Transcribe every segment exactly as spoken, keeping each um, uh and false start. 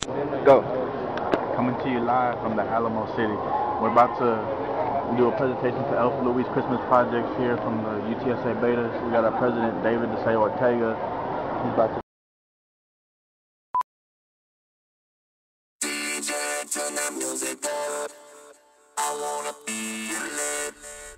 Go. Coming to you live from the Alamo City. We're about to do a presentation for Elf Louis Christmas projects here from the U T S A Betas. We got our president, David DeSay Ortega. He's about to D J, turn that music up. I wanna feel it.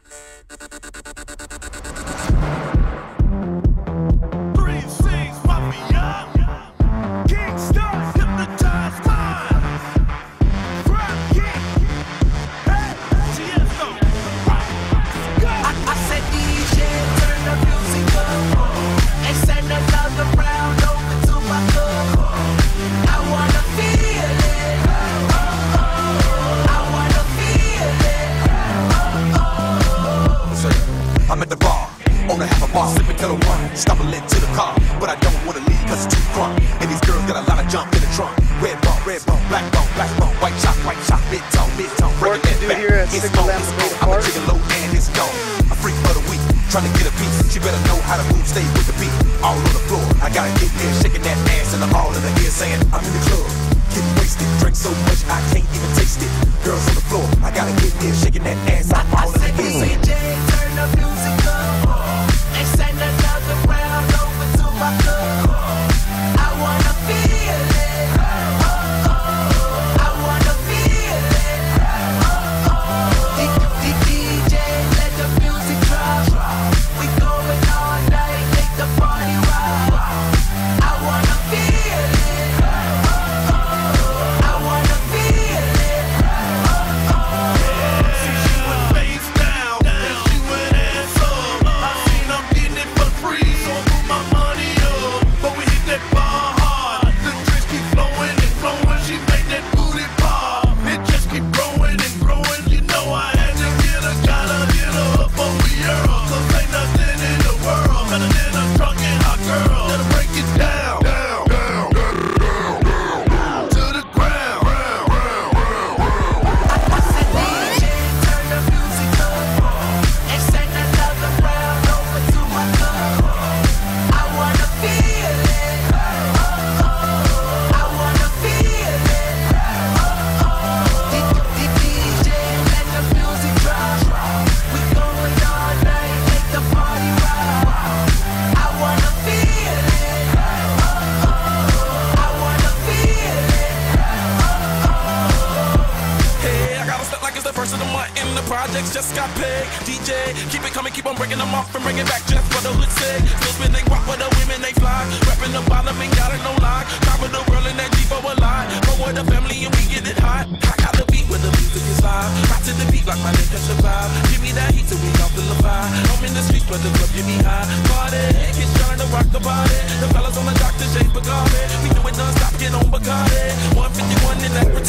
Three six, mafia. King stars, hypnotize mind. Front kick. Hey, Tiesto. I, I said D J, turn the music up. And send another round over to my club. I wanna feel it. Oh, oh. I wanna feel it. Oh, oh. I'm at the bar, on a half a bar, sipping till the one, stumbling to the car, but I don't wanna leave cause it's too crunk. And these girls got a lot of junk in the trunk. Red bone, red bone, black bone, black bone, white chop, white chop, mid tone, mid tone, breaking that back. Here at It's Six gone, Lambda it's Beta gone. I'm a Park. chicken low and it's gone. A freak for the week, trying to get a piece. She better know how to move, stay with the beat. All on the floor, I gotta get there, shaking that ass and I'm all in the ear saying I'm in the club. Getting wasted, drink so much I can't even taste it. Girls on the floor, I gotta get there, shaking that ass. I'm all in the ear saying, D J, turn the music up and send another round over to my club. I wanna feel it. Oh, oh. I wanna feel it. Oh, oh. D J, let the music drop. We going all night, make the party rock. I wanna feel it. Oh, oh. I wanna feel it. Oh, oh. See, she went face down, and she went ass up. I seen her getting it for free, so I put my money up. But we hit that bar hard. The drinks keep flowing and flowing. She made that booty pop. It just keep growing and growing. You know I had to get her, gotta get her up on the earl. Cause ain't nothing in the world better than a drunk and hot girl. Gotta break it down, down, down, down, down, to the ground. I said, D J, turn the music up and send another round over to my club. I wanna feel it. Oh, oh. I wanna feel it. Oh, oh. D J, let the music drop. We going all night, make the party rock. I wanna feel it. Oh, oh. I wanna feel it. Oh, oh. Hey, I gotta step like it's the first of the month and the projects just got paid. D J, keep it coming, keep on breaking them off and bring it back just for the hood say. Still spin they walk with the women they fly. Rapping the bottom ain't got it no lie. Top of the world in that G for a lie. Go with the family and we get it hot. I got the beat with the music is live. Rock to the beat like my nigga catch the vibe. Give me that heat so we off the vibe. I'm in the streets but the club give me high. Party, get trying to rock the body. The fellas on the dock, the shape of Bacardi. We do it non-stop, get on Bacardi. one fifty-one in that